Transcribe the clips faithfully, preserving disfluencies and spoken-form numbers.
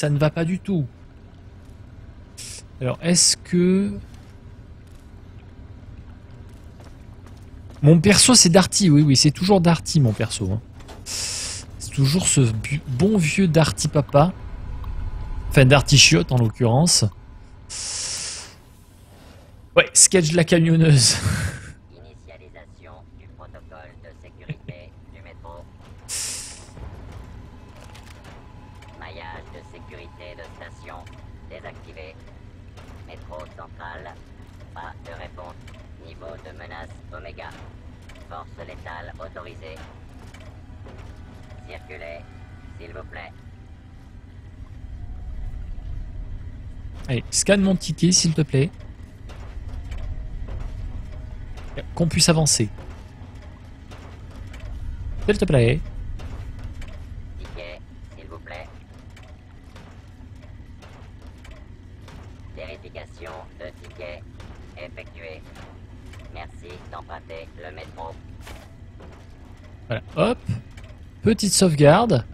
ça ne va pas du tout. Alors, est-ce que... Mon perso, c'est Darty. Oui, oui, c'est toujours Darty, mon perso. Hein. C'est toujours ce bon vieux Darty papa. Enfin, Darty chiotte, en l'occurrence. Ouais, sketch de la camionneuse. Initialisation du protocole de sécurité du métro. Maillage de sécurité de station désactivé. Métro central. Pas de réponse. Niveau de menace Oméga. Force létale autorisée. Circulez, s'il vous plaît. Allez, scanne mon ticket, s'il te plaît. Qu'on puisse avancer. S'il te plaît. Ticket, s'il vous plaît. Vérification de ticket effectuée. Merci d'emprunter le métro. Voilà, hop. Petite sauvegarde.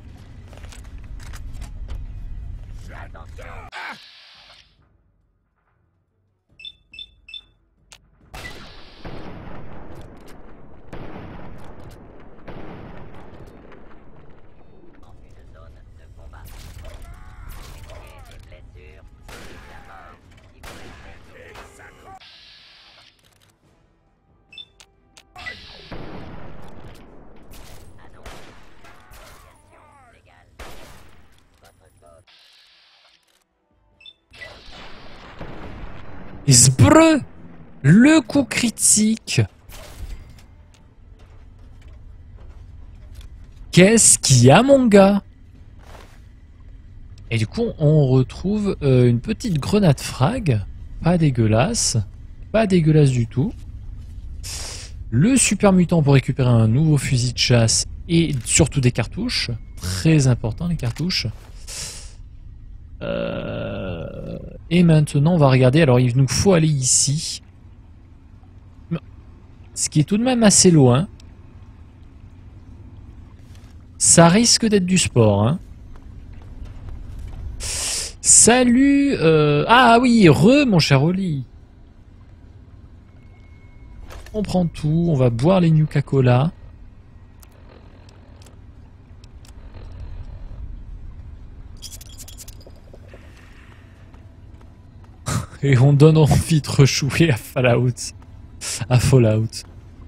Attention. Dans une zone de combat. Effectuez des blessures, la mort, si vous restez. Annonce. Obligation légale. Votre code. Sbreu. Le coup critique. Qu'est-ce qu'il y a, mon gars? Et du coup, on retrouve euh, une petite grenade frag. Pas dégueulasse. Pas dégueulasse du tout. Le super mutant pour récupérer un nouveau fusil de chasse et surtout des cartouches. Très important, les cartouches. Euh... Et maintenant, on va regarder. Alors, il nous faut aller ici. Ce qui est tout de même assez loin. Ça risque d'être du sport, hein. Salut euh... Ah oui, re mon cher Oli. On prend tout, on va boire les Nuka-Cola. Et on donne envie de rejouer à Fallout. À Fallout.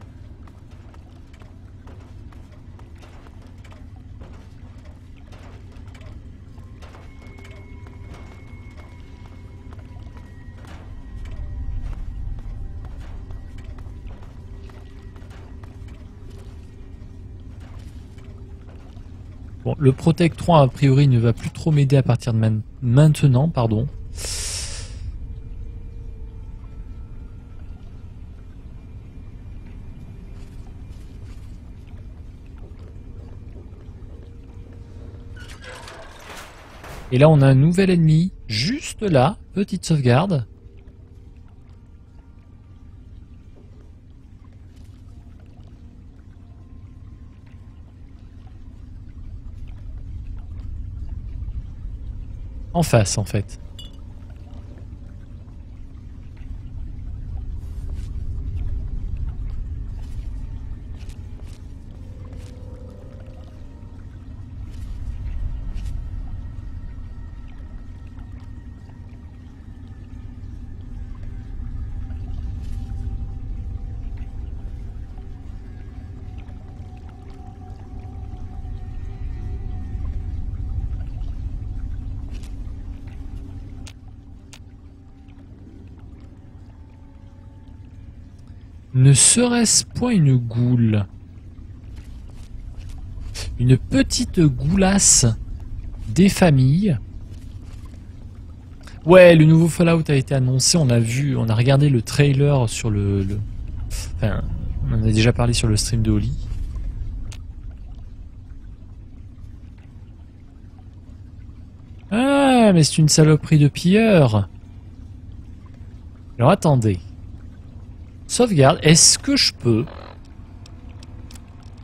Bon, le Protect trois, a priori, ne va plus trop m'aider à partir de man- maintenant, pardon. Et là, on a un nouvel ennemi, juste là, petite sauvegarde. En face, en fait. Ne serait-ce point une goule? Une petite goulasse des familles. Ouais, le nouveau Fallout a été annoncé, on a vu, on a regardé le trailer sur le... le... Enfin, on en a déjà parlé sur le stream de Oli. Ah, mais c'est une saloperie de pilleur. Alors attendez. Sauvegarde, est-ce que je peux,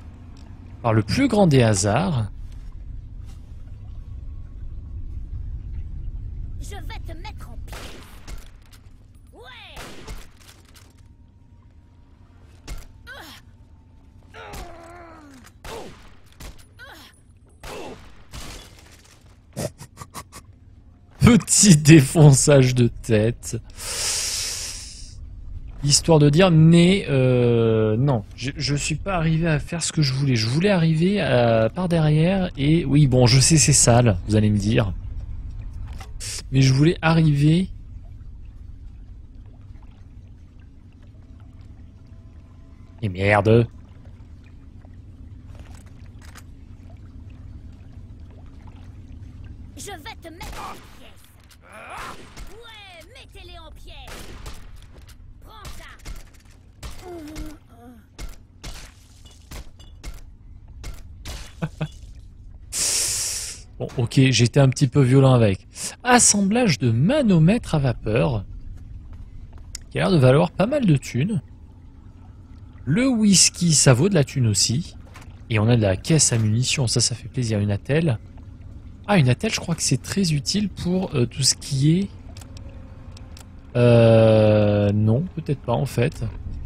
par le plus grand des hasards, Je vais te mettre en pied. Ouais. Petit défonçage de tête. Histoire de dire, mais euh, non, je, je suis pas arrivé à faire ce que je voulais. Je voulais arriver à, par derrière et oui, bon, je sais c'est sale, vous allez me dire. Mais je voulais arriver... Et merde. Je vais te mettre en pièces. Ouais, mettez-les en pièces. Prends ça. Bon, ok, j'étais un petit peu violent avec. Assemblage de manomètres à vapeur. Qui a l'air de valoir pas mal de thunes. Le whisky, ça vaut de la thune aussi. Et on a de la caisse à munitions, ça, ça fait plaisir. Une attelle. Ah, une attelle, je crois que c'est très utile pour euh, tout ce qui est... Euh... Non, peut-être pas en fait.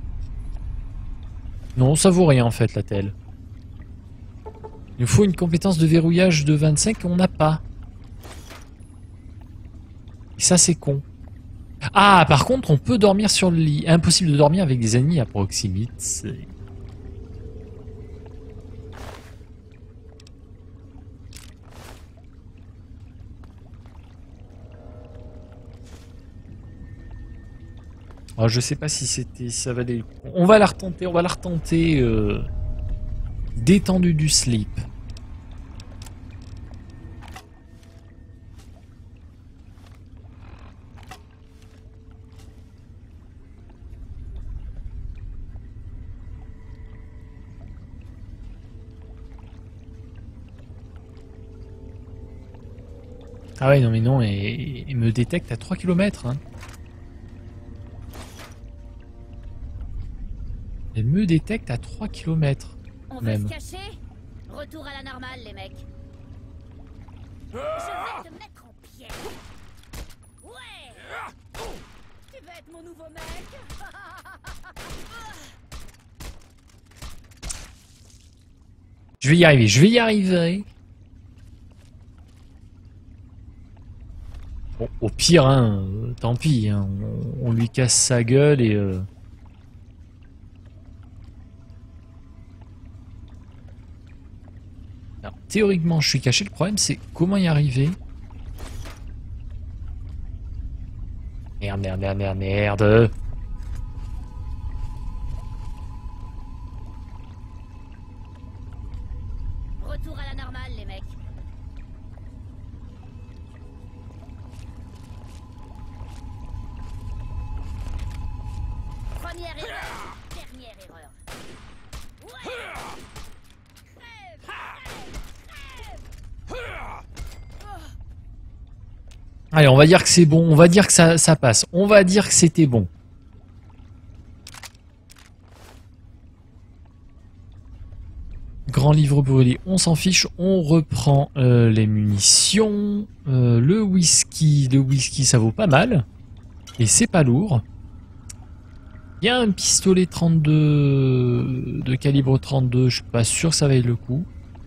Non, ça vaut rien en fait, l'attelle. Il nous faut une compétence de verrouillage de vingt-cinq qu'on n'a pas. Et ça, c'est con. Ah, par contre, on peut dormir sur le lit. Impossible de dormir avec des ennemis à proximité. Oh, je sais pas si c'était, ça valait le coup. On va la retenter, on va la retenter. Euh, détendu du slip. Ah ouais, non mais non, et, et me détecte à trois kilomètres. Hein. Elle me détecte à trois kilomètres. On va Même. se cacher. Retour à la normale, les mecs. Je vais te mettre en pièces. Ouais. Tu vas être mon nouveau mec. Je vais y arriver, je vais y arriver. Bon, au pire, hein, euh, tant pis, hein, on, on lui casse sa gueule et... Euh... Alors, théoriquement, je suis caché. Le problème, c'est comment y arriver. Merde, merde, merde, merde, merde. Retour à la normale, les mecs. Première erreur. Dernière erreur. Ouais. Crève, crève, crève. Allez, on va dire que c'est bon. On va dire que ça, ça passe. On va dire que c'était bon. Grand livre brûlé, on s'en fiche. On reprend euh, les munitions. Euh, le whisky. Le whisky, ça vaut pas mal. Et c'est pas lourd. Il y a un pistolet trente-deux de calibre trente-deux. Je suis pas sûr que ça vaille le coup.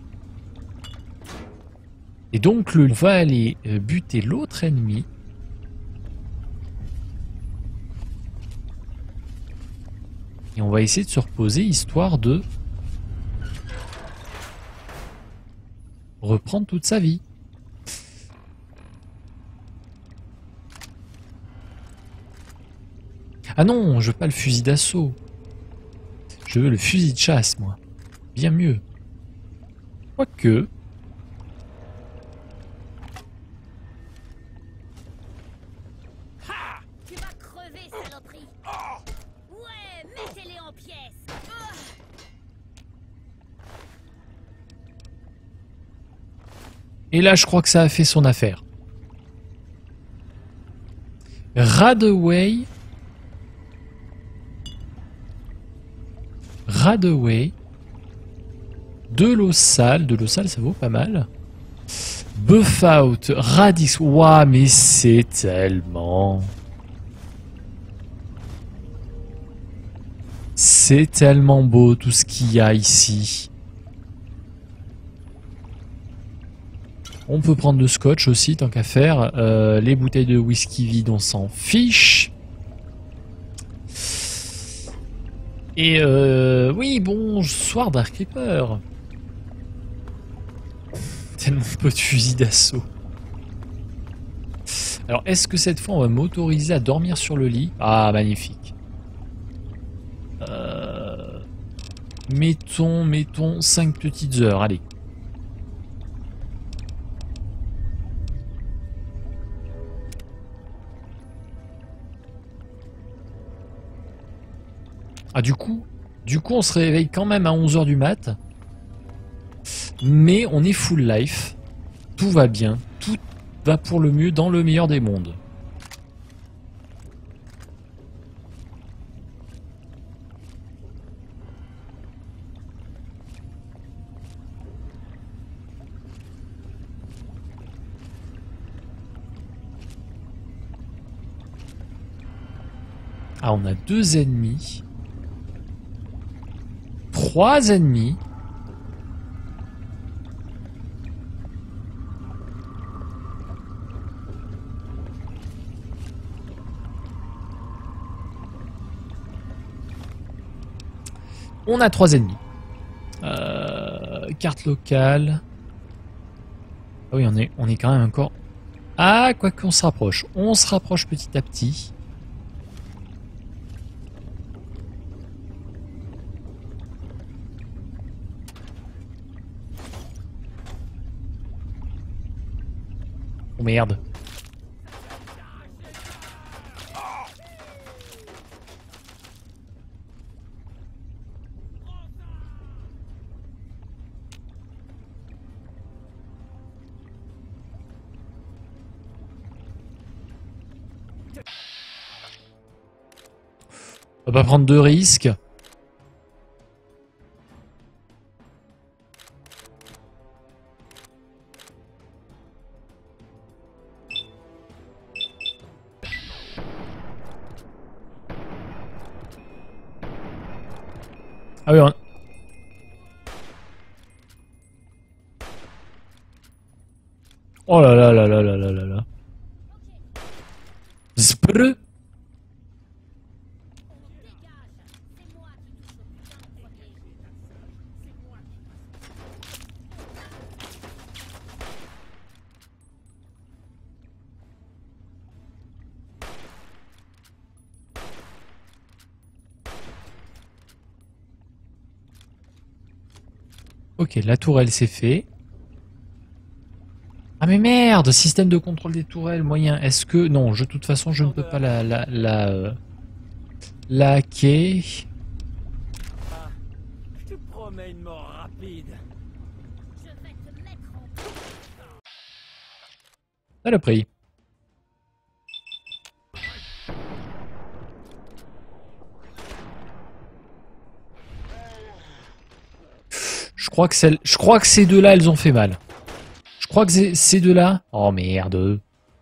Et donc, le, on va aller euh, buter l'autre ennemi. Et on va essayer de se reposer, histoire de reprendre toute sa vie. Ah non, je veux pas le fusil d'assaut. Je veux le fusil de chasse, moi. Bien mieux. Quoique... Tu vas crever, saloperie. Ouais, mettez-les en pièces. Et là, je crois que ça a fait son affaire. Radaway. Radaway. De l'eau sale. De l'eau sale, ça vaut pas mal. Buff Out, Radix. Ouah, mais c'est tellement... C'est tellement beau tout ce qu'il y a ici. On peut prendre le scotch aussi, tant qu'à faire. Euh, les bouteilles de whisky vides, on s'en fiche. Et euh, oui, bonsoir Dark Reaper. Tellement peu de fusils d'assaut. Alors, est-ce que cette fois, on va m'autoriser à dormir sur le lit? Ah, magnifique. Euh, mettons, mettons cinq petites heures, allez. Ah, du coup, du coup, on se réveille quand même à onze heures du mat. Mais on est full life. Tout va bien. Tout va pour le mieux dans le meilleur des mondes. Ah, on a deux ennemis. Trois ennemis. On a trois ennemis. Euh, carte locale. Ah oui, on est, on est quand même encore... Ah, quoi qu'on se rapproche. On se rapproche petit à petit. Oh merde. On va pas prendre de risques. Ah oui, on... Oh là là là là là là là là. Zbrr. Ok, la tourelle c'est fait. Ah mais merde, système de contrôle des tourelles, moyen. Est-ce que... Non, je, de toute façon, je ne peux pas la... La... La... Euh, la hacker. Ah, je te promets une mort rapide. Je vais te mettre en... Ah, le prix. Je crois que celle... Je crois que ces deux-là, elles ont fait mal. Je crois que ces- ces deux-là... Oh merde.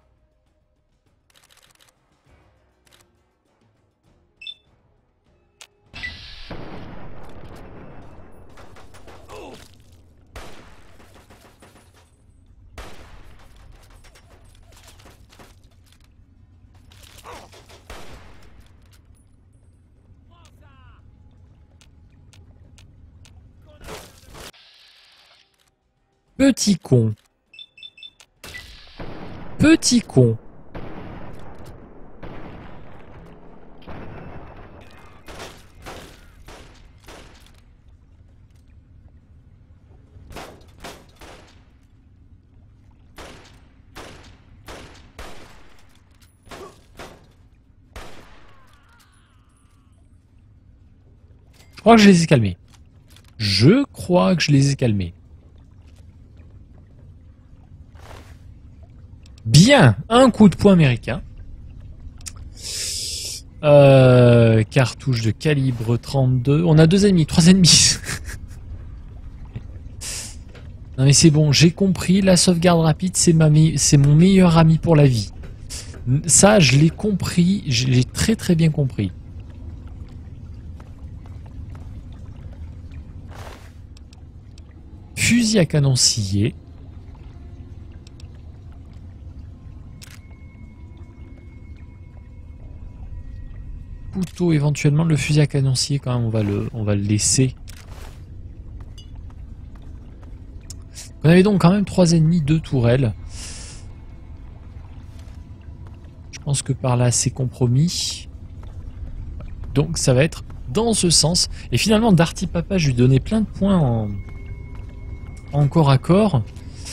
Petit con. Petit con. Je crois que je les ai calmés. Je crois que je les ai calmés. Bien, un coup de poing américain. Euh, cartouche de calibre trente-deux. On a deux ennemis, trois ennemis. Non mais c'est bon, j'ai compris, la sauvegarde rapide c'est ma me- c'est mon meilleur ami pour la vie. Ça je l'ai compris, je l'ai très très bien compris. Fusil à canon scié. Couteau éventuellement, le fusil à canon scié quand même on va le, on va le laisser. On avait donc quand même trois ennemis, deux tourelles. Je pense que par là c'est compromis. Donc ça va être dans ce sens. Et finalement Darty Papa, je lui donnais plein de points en, en corps à corps.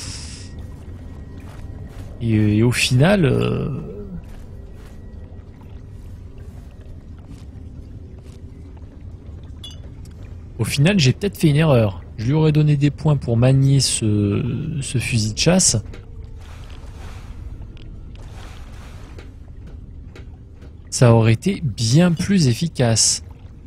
Et, et au final... Euh... Au final j'ai peut-être fait une erreur. Je lui aurais donné des points pour manier ce, ce fusil de chasse. Ça aurait été bien plus efficace.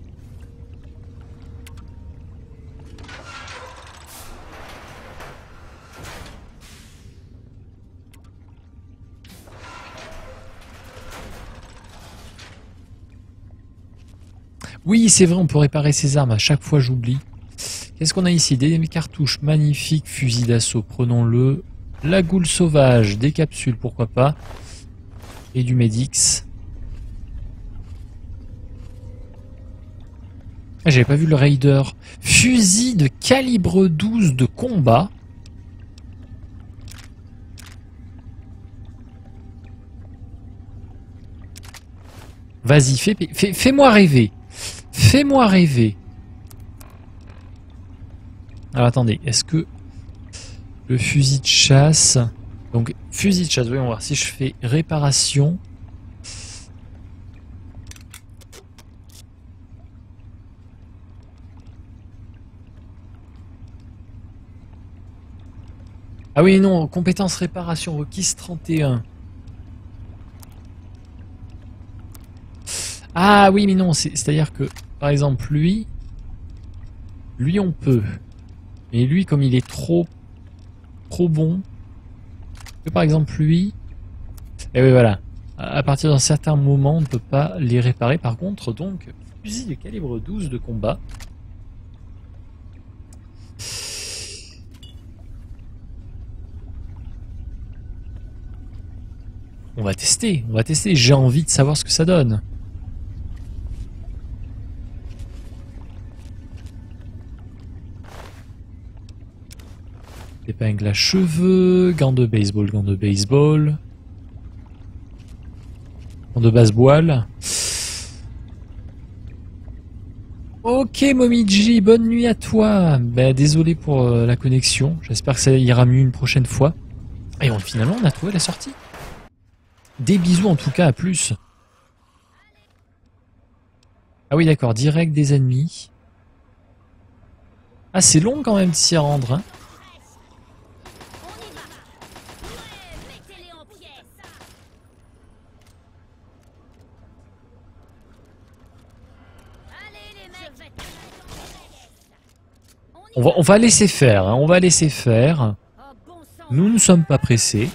Oui, c'est vrai, on peut réparer ses armes. À chaque fois, j'oublie. Qu'est-ce qu'on a ici? Des cartouches magnifiques, fusil d'assaut, prenons-le. La goule sauvage, des capsules, pourquoi pas. Et du Medix. Ah, j'avais pas vu le Raider. Fusil de calibre douze de combat. Vas-y, fais, fais, fais-moi rêver. Fais-moi rêver. Alors attendez, est-ce que le fusil de chasse... Donc fusil de chasse, voyons voir si je fais réparation. Ah oui non, compétence réparation requise trente et un. Ah oui mais non, c'est-à-dire que par exemple lui, lui on peut. Mais lui, comme il est trop, trop bon, que par exemple lui, et oui voilà, à partir d'un certain moment, on ne peut pas les réparer. Par contre, donc, fusil de calibre douze de combat. On va tester, on va tester. J'ai envie de savoir ce que ça donne. Épingle à cheveux, gants de baseball, gants de baseball, gants de baseball. Ok Momiji, bonne nuit à toi. Ben, désolé pour euh, la connexion, j'espère que ça ira mieux une prochaine fois. Et on, finalement on a trouvé la sortie. Des bisous en tout cas, à plus. Ah oui d'accord, direct des ennemis. Ah c'est long quand même de s'y rendre, hein. On va, on va laisser faire, hein, on va laisser faire. Nous ne sommes pas pressés.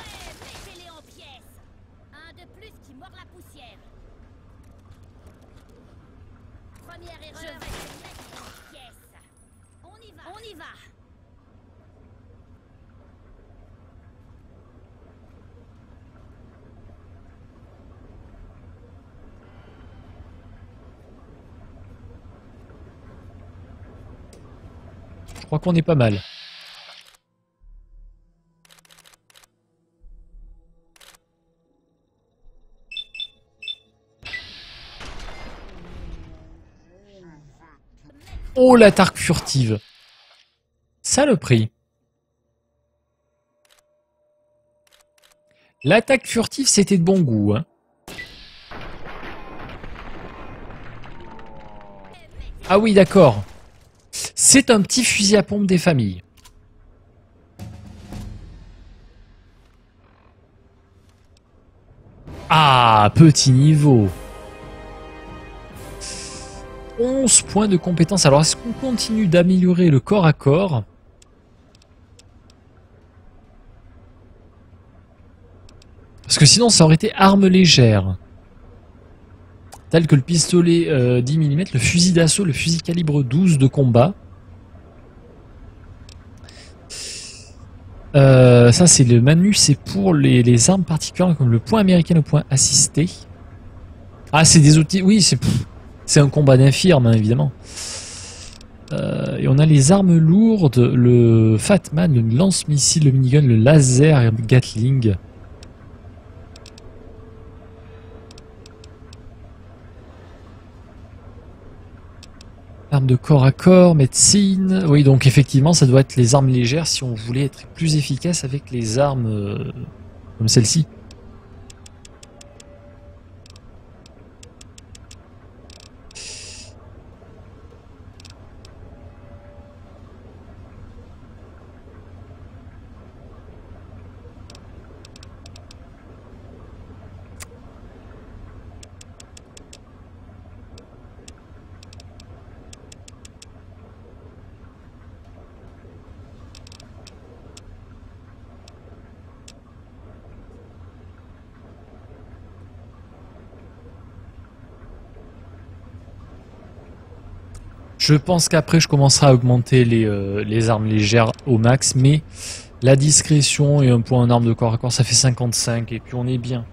Je crois qu'on est pas mal. Oh l'attaque furtive. Saloperie. L'attaque furtive c'était de bon goût, hein. Ah oui d'accord. C'est un petit fusil à pompe des familles. Ah, petit niveau. onze points de compétence. Alors, est-ce qu'on continue d'améliorer le corps à corps? Parce que sinon, ça aurait été armes légères. Telles que le pistolet euh, dix millimètres, le fusil d'assaut, le fusil calibre douze de combat. Euh, ça, c'est le manu, c'est pour les, les armes particulières comme le point américain, le point assisté. Ah, c'est des outils. Oui, c'est c'est un combat d'infirme, hein, évidemment. Euh, et on a les armes lourdes, le Fatman, le lance-missile, le minigun, le laser et le Gatling. Armes de corps à corps, médecine. Oui, donc effectivement, ça doit être les armes légères si on voulait être plus efficace avec les armes euh, comme celle-ci. Je pense qu'après je commencerai à augmenter les, euh, les armes légères au max, mais la discrétion et un point en arme de corps à corps, ça fait cinquante-cinq et puis on est bien.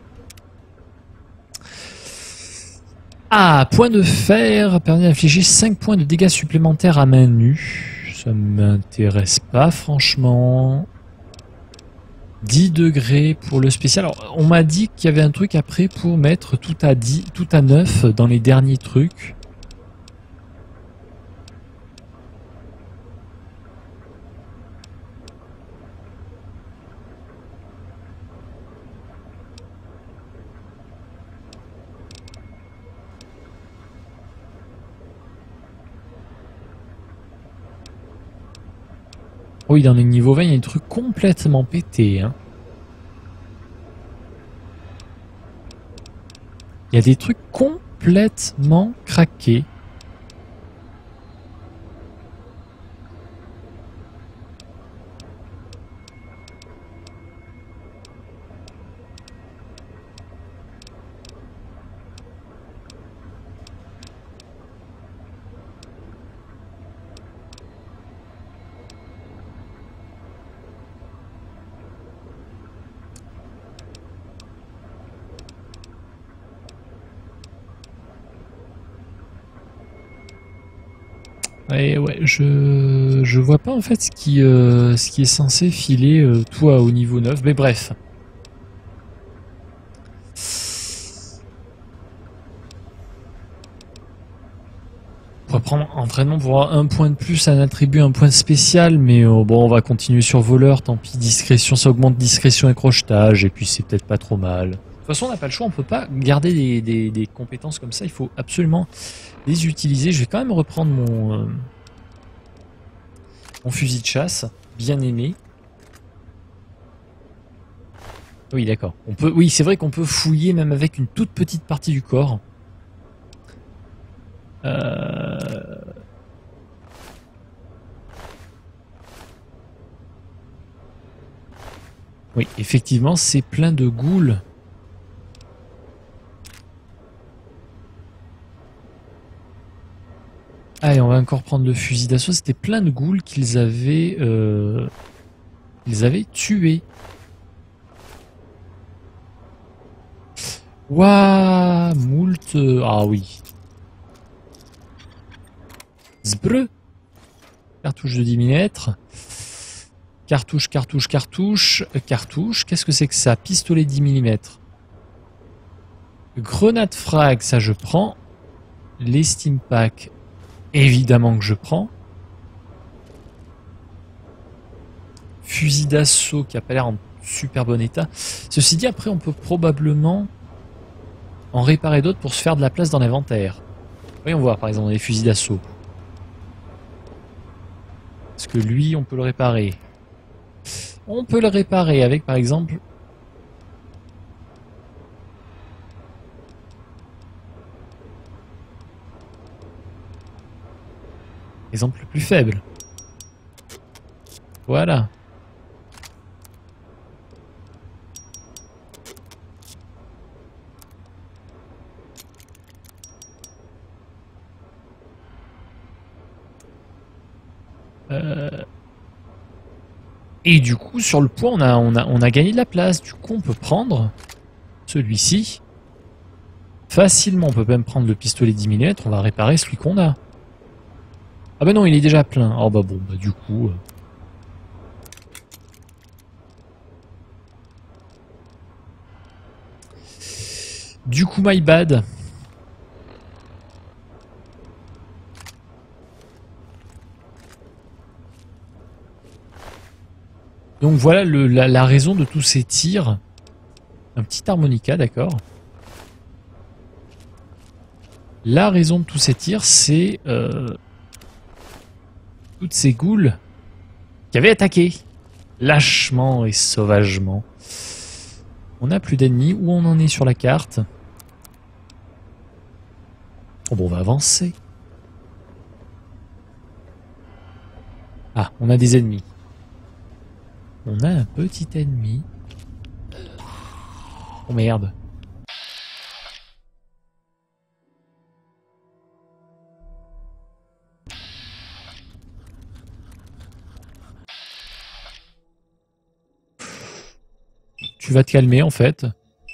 Ah, point de fer permet d'infliger cinq points de dégâts supplémentaires à main nue. Ça m'intéresse pas franchement. dix degrés pour le spécial. Alors, on m'a dit qu'il y avait un truc après pour mettre tout à dix, tout à neuf dans les derniers trucs. Oui, dans les niveaux vingt, il y a des trucs complètement pétés. Hein. Il y a des trucs complètement craqués. Et ouais, je je vois pas en fait ce qui euh, ce qui est censé filer euh, tout à au niveau neuf, mais bref. On pourrait prendre entraînement pour avoir un point de plus, un attribut, un point spécial, mais euh, bon, on va continuer sur voleur, tant pis, discrétion, ça augmente discrétion et crochetage, et puis c'est peut-être pas trop mal. De toute façon, on n'a pas le choix, on peut pas garder des, des, des compétences comme ça, il faut absolument les utiliser. Je vais quand même reprendre mon, euh, mon fusil de chasse, bien aimé. Oui, d'accord. On peut, oui, c'est vrai qu'on peut fouiller même avec une toute petite partie du corps. Euh... Oui, effectivement, c'est plein de ghouls. Allez, on va encore prendre le fusil d'assaut. C'était plein de ghouls qu'ils avaient, euh, ils avaient tués. Waouh, moult. Ah oui. Zbreu. Cartouche de dix millimètres. Cartouche, cartouche, cartouche. Euh, cartouche. Qu'est-ce que c'est que ça? Pistolet dix millimètres. Grenade frag, ça je prends. Les steam packs. Évidemment que je prends. Fusil d'assaut qui a pas l'air en super bon état. Ceci dit, après on peut probablement en réparer d'autres pour se faire de la place dans l'inventaire. Voyons voir par exemple les fusils d'assaut. Est-ce que lui on peut le réparer? On peut le réparer avec par exemple exemple le plus faible. Voilà. Euh... Et du coup, sur le poids, on a, on, a, on a gagné de la place. Du coup, on peut prendre celui-ci. Facilement, on peut même prendre le pistolet dix millimètres. On va réparer celui qu'on a. Ah bah non, il est déjà plein. Oh bah bon, bah du coup... Euh... Du coup, my bad. Donc voilà le, la, la raison de tous ces tirs. Un petit harmonica, d'accord. La raison de tous ces tirs, c'est euh, toutes ces goules qui avaient attaqué lâchement et sauvagement. On n'a plus d'ennemis. Où on en est sur la carte? Oh bon, on va avancer. Ah, on a des ennemis. On a un petit ennemi. Oh merde. Tu vas te calmer en fait.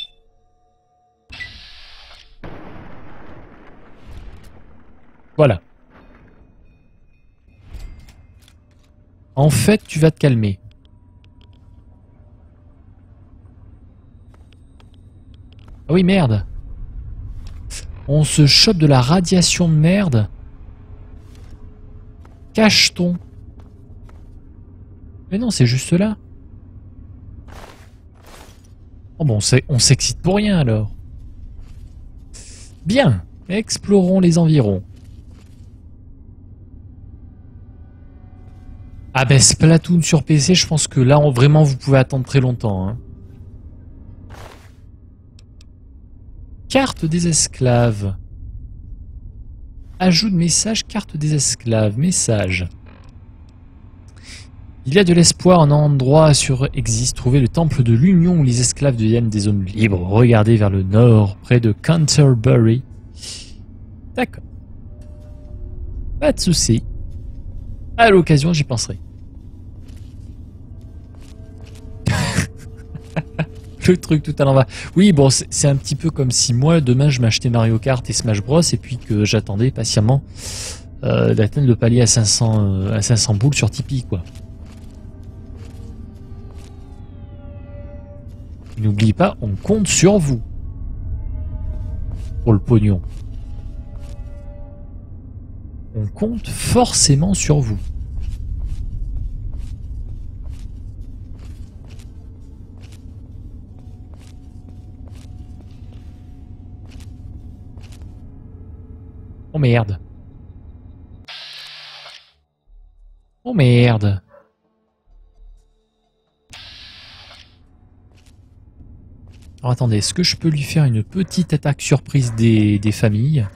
Voilà. En fait, tu vas te calmer. Ah oui, merde. On se chope de la radiation de merde. Cache-t-on. Mais non, c'est juste là. Oh bon, on s'excite pour rien alors. Bien, explorons les environs. Ah ben Splatoon sur P C, je pense que là, on, vraiment, vous pouvez attendre très longtemps. Hein. Carte des esclaves. Ajout de message, carte des esclaves. Message. Il y a de l'espoir, un endroit sur existe. Trouvez le temple de l'Union où les esclaves deviennent des hommes libres. Regardez vers le nord, près de Canterbury. D'accord. Pas de souci. À l'occasion, j'y penserai. Le truc tout à l'envers. Oui, bon, c'est un petit peu comme si moi, demain, je m'achetais Mario Kart et Smash Bros. Et puis que j'attendais patiemment euh, d'atteindre le palier à cinq cents, euh, à cinq cents boules sur Tipeee, quoi. N'oubliez pas, on compte sur vous. Pour le pognon. On compte forcément sur vous. Oh merde. Oh merde. Alors attendez, est-ce que je peux lui faire une petite attaque surprise des, des familles?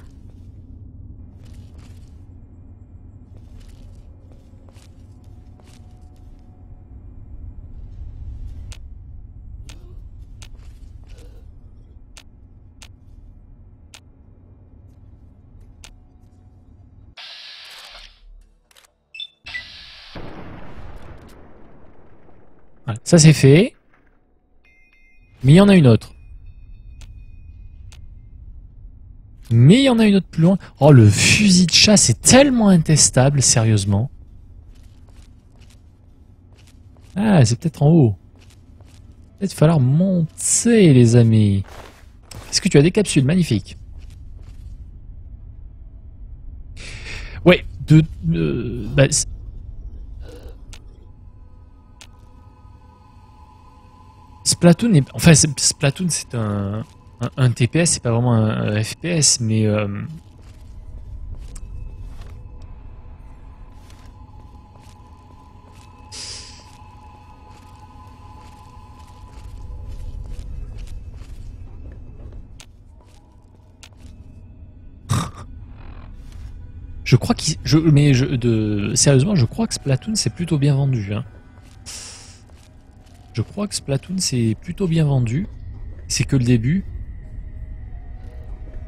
Voilà, ça c'est fait. Mais il y en a une autre. Mais il y en a une autre plus loin. Oh, le fusil de chasse est tellement intestable, sérieusement. Ah, c'est peut-être en haut. Peut-être falloir monter, les amis. Est-ce que tu as des capsules? Magnifique. Ouais, de... de bah, Splatoon est... Enfin, Splatoon, c'est un, un, un T P S, c'est pas vraiment un, un F P S, mais... Euh... je crois qu'il... Je... Mais je... De... Sérieusement, je crois que Splatoon, c'est plutôt bien vendu, hein. Je crois que Splatoon c'est plutôt bien vendu. C'est que le début.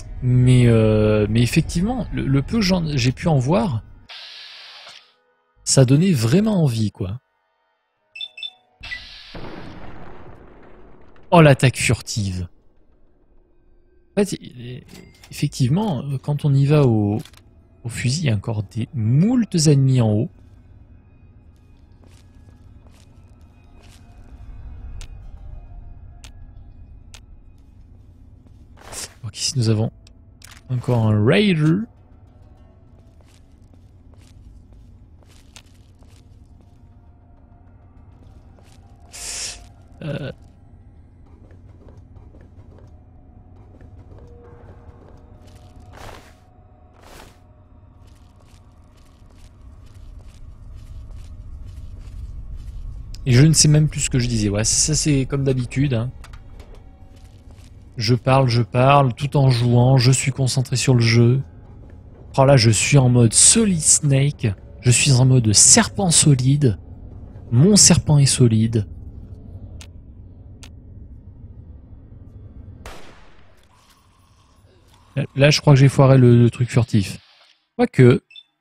Mais, euh, mais effectivement, le, le peu que j'ai pu en voir, ça donnait vraiment envie, quoi. Oh, l'attaque furtive. En fait, effectivement, quand on y va au, au fusil, il y a encore des moultes ennemis en haut. Donc ici, nous avons encore un Raider. Euh... Et je ne sais même plus ce que je disais. Ouais, ça c'est comme d'habitude. Hein. Je parle, je parle, tout en jouant. Je suis concentré sur le jeu. Oh là, je suis en mode Solid Snake. Je suis en mode serpent solide. Mon serpent est solide. Là, je crois que j'ai foiré le, le truc furtif. Quoique...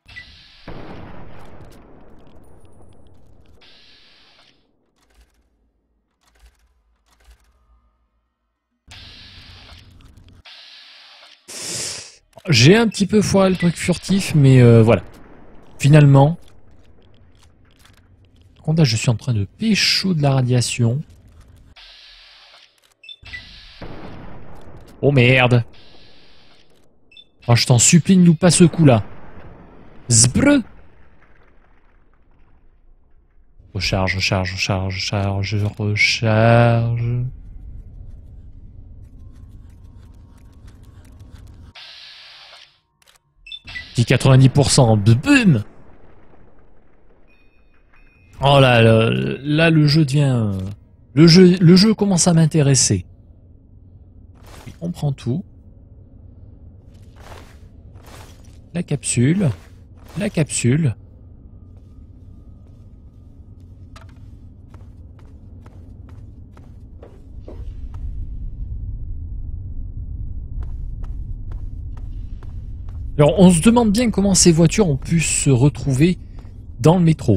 J'ai un petit peu foiré le truc furtif, mais euh, voilà. Finalement... Par contre, là, je suis en train de pécho de la radiation. Oh merde! Oh, je t'en supplie, ne loupe pas ce coup-là. Zbreu! Recharge, recharge, recharge, recharge, recharge. Petit quatre-vingt-dix pour cent, boum! Oh là, là, là, le jeu devient... Le jeu, le jeu commence à m'intéresser. On prend tout. La capsule. La capsule. Alors, on se demande bien comment ces voitures ont pu se retrouver dans le métro.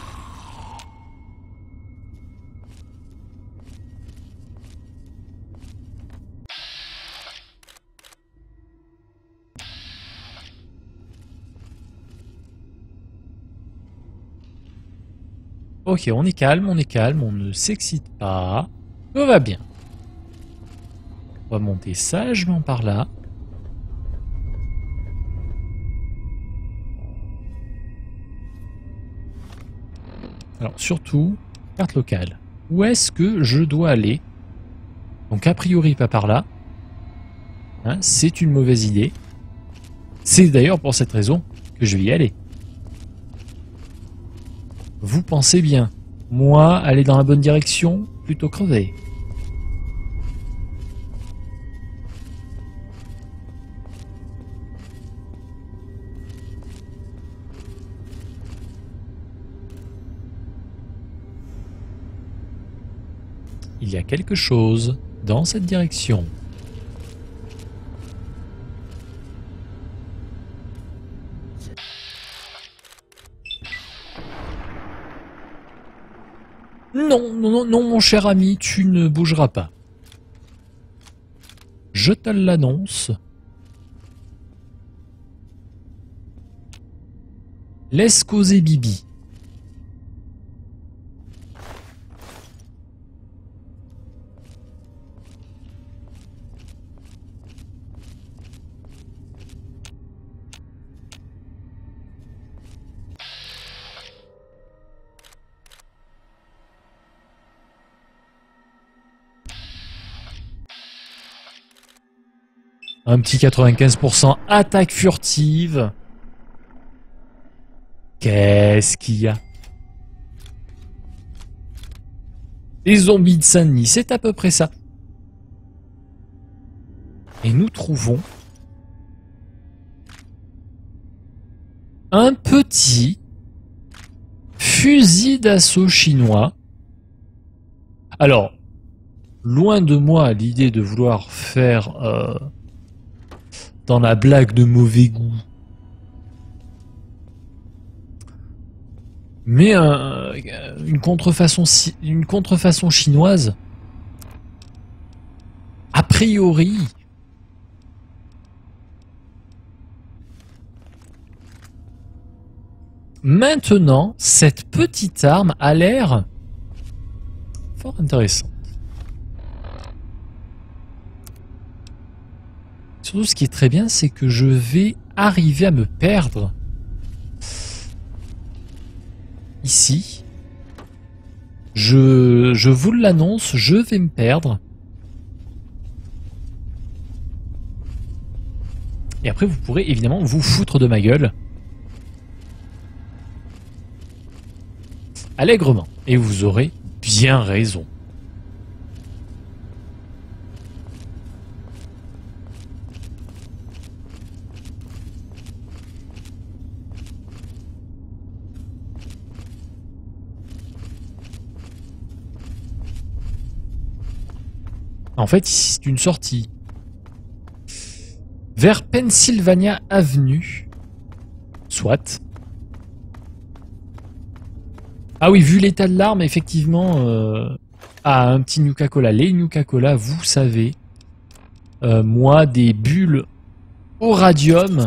Ok, on est calme, on est calme, on ne s'excite pas. Tout va bien. On va monter sagement par là. Alors surtout, carte locale. Où est-ce que je dois aller? Donc a priori pas par là. Hein, c'est une mauvaise idée. C'est d'ailleurs pour cette raison que je vais y aller. Vous pensez bien. Moi, aller dans la bonne direction, plutôt crever. Il y a quelque chose dans cette direction. Non, non, non, non, mon cher ami, tu ne bougeras pas. Je te l'annonce. Laisse causer Bibi. Un petit quatre-vingt-quinze pour cent attaque furtive. Qu'est-ce qu'il y a? Les zombies de Saint-Denis, c'est à peu près ça. Et nous trouvons un petit fusil d'assaut chinois. Alors, loin de moi l'idée de vouloir faire... Euh, dans la blague de mauvais goût. Mais euh, une contrefaçon, si- une contrefaçon chinoise, a priori, maintenant, cette petite arme a l'air fort intéressante. Surtout, ce qui est très bien, c'est que je vais arriver à me perdre ici. Je, je vous l'annonce, je vais me perdre. Et après, vous pourrez évidemment vous foutre de ma gueule. Allègrement. Et vous aurez bien raison. En fait, ici, c'est une sortie vers Pennsylvania Avenue. Soit. Ah oui, vu l'état de l'arme, effectivement, euh, ah, un petit Nuka-Cola. Les Nuka-Cola, vous savez, euh, moi, des bulles au radium,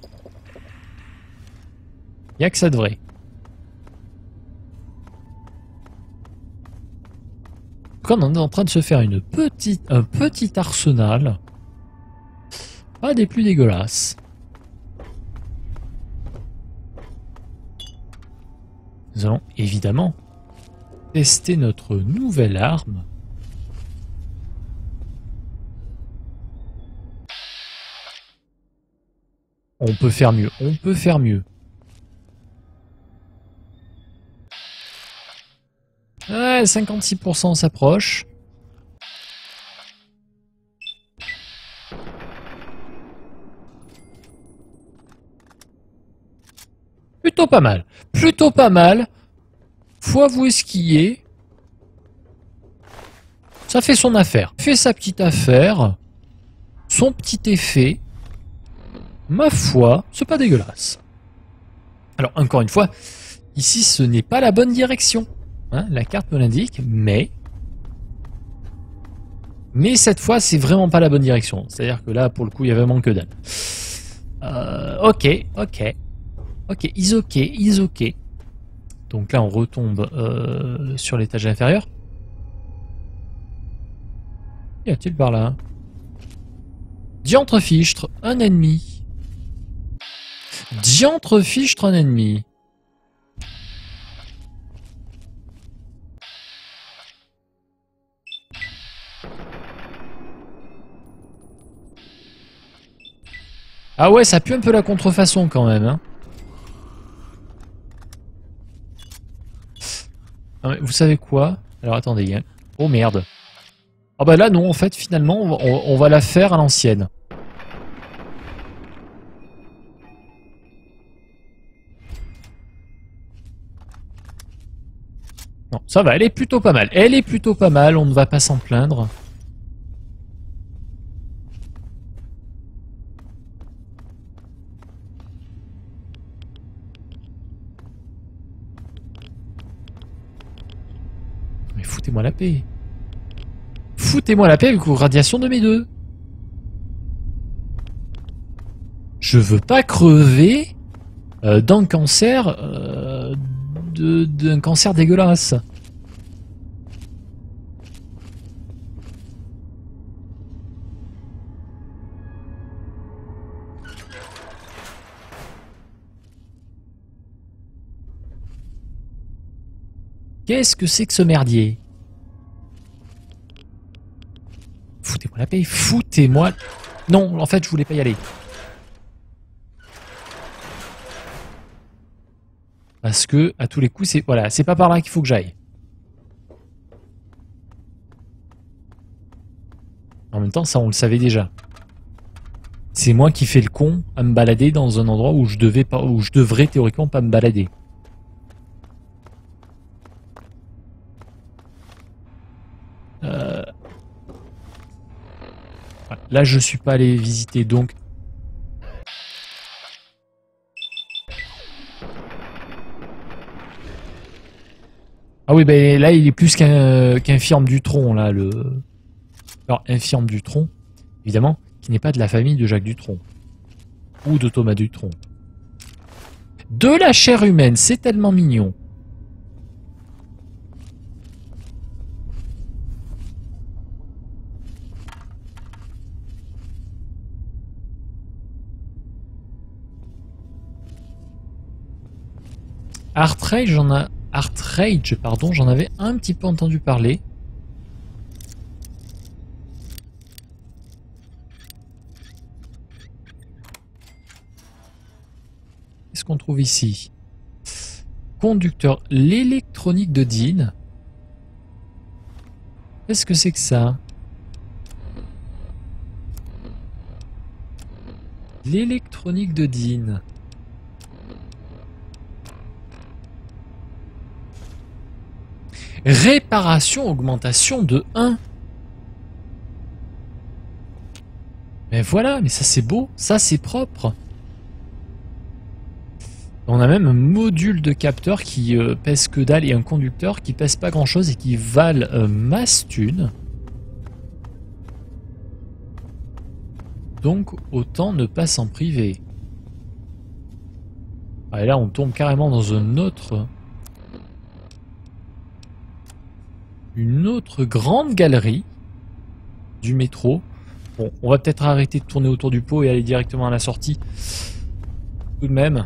il n'y a que ça de vrai. Quand on est en train de se faire une petite, un petit arsenal, pas des plus dégueulasses. Nous allons évidemment tester notre nouvelle arme. On peut faire mieux, on peut faire mieux. Ouais, cinquante-six pour cent s'approche. Plutôt pas mal. Plutôt pas mal. Faut avouer ce qui est. Ça fait son affaire. Fait sa petite affaire. Son petit effet. Ma foi, c'est pas dégueulasse. Alors, encore une fois, ici, ce n'est pas la bonne direction. Hein, la carte me l'indique, mais... Mais cette fois, c'est vraiment pas la bonne direction. C'est-à-dire que là, pour le coup, il y a vraiment que dalle. Euh, ok, ok. Ok, is ok, is ok. Donc là, on retombe euh, sur l'étage inférieur. Y a-t-il par là? Diantre-fichtre, un ennemi. Diantre-fichtre, un ennemi. Ah ouais, ça pue un peu la contrefaçon quand même. Hein. Non, mais vous savez quoi? Alors attendez. Hein. Oh merde. Ah bah là non, en fait, finalement, on, on va la faire à l'ancienne. Non, ça va, elle est plutôt pas mal. Elle est plutôt pas mal, on ne va pas s'en plaindre. Mais foutez-moi la paix. Foutez-moi la paix avec vos radiations de mes deux. Je veux pas crever euh, d'un cancer, euh, de, d'un cancer dégueulasse. Qu'est-ce que c'est que ce merdier? Foutez-moi la paix, foutez-moi... Non, en fait, je voulais pas y aller. Parce que, à tous les coups, c'est... Voilà, c'est pas par là qu'il faut que j'aille. En même temps, ça, on le savait déjà. C'est moi qui fais le con à me balader dans un endroit où je devais pas... où je devrais théoriquement pas me balader. Euh... Là, je suis pas allé visiter, donc... Ah oui, ben là, il est plus qu'un qu'infirme du tronc, là, le... Alors, infirme du tronc, évidemment, qui n'est pas de la famille de Jacques Dutronc. Ou de Thomas Dutronc. De la chair humaine, c'est tellement mignon. Heartrage, j'en a... Heartrage, pardon, j'en avais un petit peu entendu parler. Qu'est-ce qu'on trouve ici? Conducteur, l'électronique de Dean. Qu'est-ce que c'est que ça? L'électronique de Dean. Réparation, augmentation de un. Mais voilà, mais ça c'est beau, ça c'est propre. On a même un module de capteur qui euh, pèse que dalle et un conducteur qui pèse pas grand chose et qui valent euh, masse thune. Donc autant ne pas s'en priver. Ah, et là on tombe carrément dans un autre... Une autre grande galerie du métro. Bon, on va peut-être arrêter de tourner autour du pot et aller directement à la sortie. Tout de même.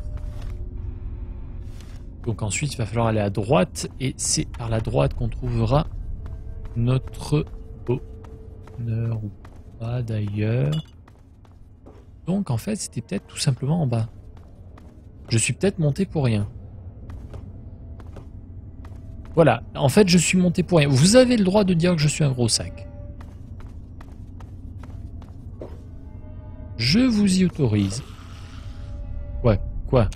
Donc ensuite, il va falloir aller à droite. Et c'est par la droite qu'on trouvera notre bonheur ou pas d'ailleurs. Donc en fait, c'était peut-être tout simplement en bas. Je suis peut-être monté pour rien. Voilà, en fait je suis monté pour rien. Vous avez le droit de dire que je suis un gros sac. Je vous y autorise. Ouais, quoi?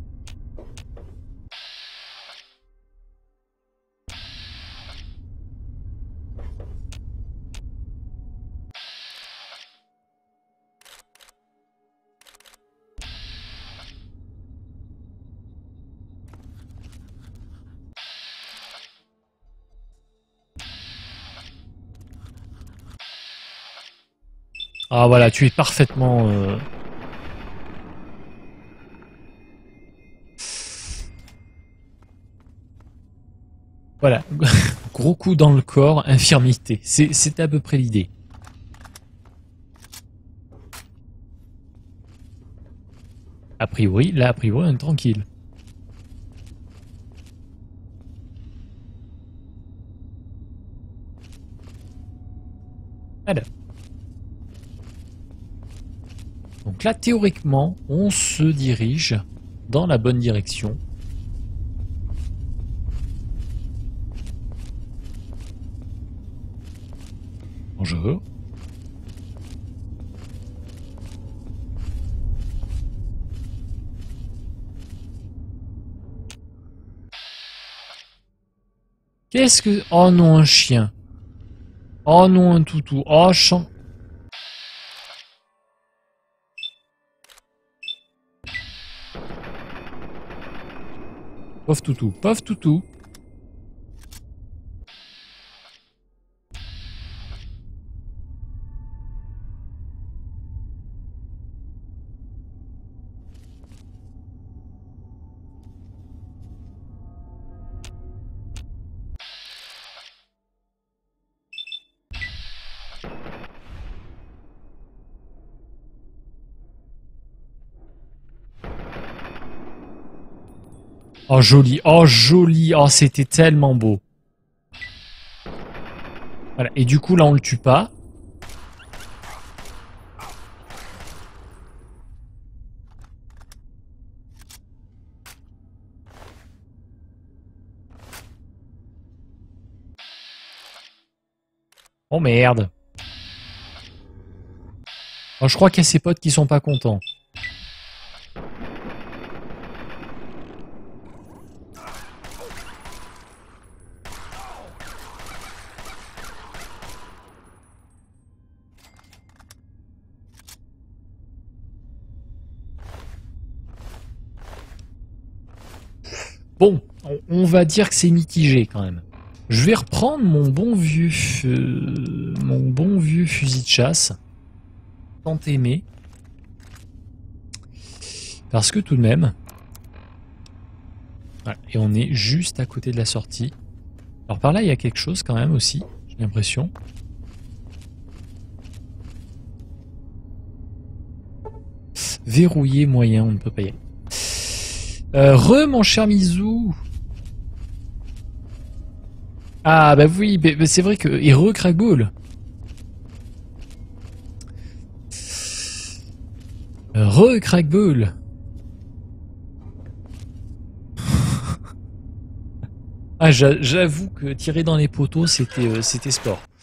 Ah voilà, tu es parfaitement... Euh... Voilà, gros coup dans le corps, infirmité. C'est à peu près l'idée. A priori, là, a priori, on est tranquille. Alors. Donc là, théoriquement, on se dirige dans la bonne direction. Bonjour. Qu'est-ce que... Oh non, un chien. Oh non, un toutou. Oh, chant. Pauvre toutou, pauvre toutou. Oh joli, oh joli, oh c'était tellement beau. Voilà, et du coup là on le tue pas. Oh merde. Oh, je crois qu'il y a ses potes qui sont pas contents. Bon, on, on va dire que c'est mitigé quand même. Je vais reprendre mon bon vieux, euh, mon bon vieux fusil de chasse, tant aimé, parce que tout de même, voilà, et on est juste à côté de la sortie. Alors par là, il y a quelque chose quand même aussi, j'ai l'impression. Verrouillé moyen, on ne peut pas y aller. Euh, re, mon cher Mizou. Ah bah oui, bah, bah, c'est vrai que... Et re, Crackball. Re, Crackball. Ah, j'avoue que tirer dans les poteaux, c'était euh, c'était sport.